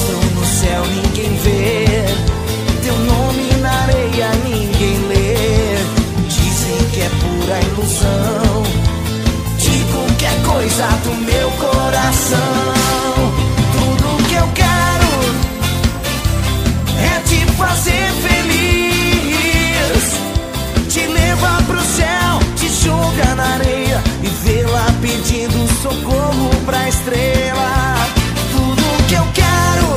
estão no céu, ninguém vê. Teu nome na areia, ninguém lê. Dizem que é pura ilusão. Digo que é coisa do meu coração. Tudo que eu quero é te fazer feliz, te levar pro céu, te jogar na areia e vê-la pedindo socorro pra estrela. Tudo que eu quero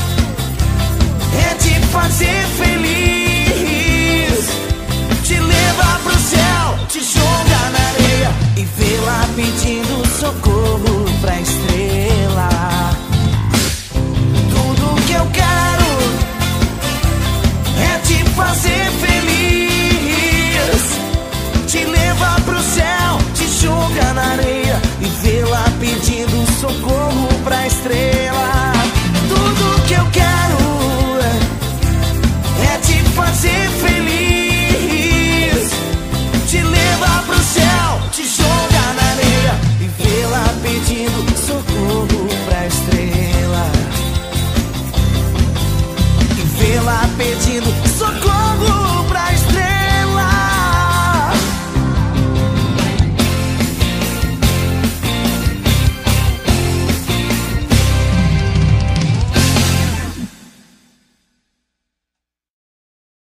é te fazer feliz, te levar pro céu, te jogar na areia e vê-la pedindo socorro pra estrela. Tudo que eu quero é te fazer feliz, te levar pro céu, te jogar na areia e vê-la pedindo socorro pra estrela. Tudo que eu quero é te fazer feliz, te levar pro céu, te jogar na areia e vê-la pedindo socorro pra estrela. E vê-la pedindo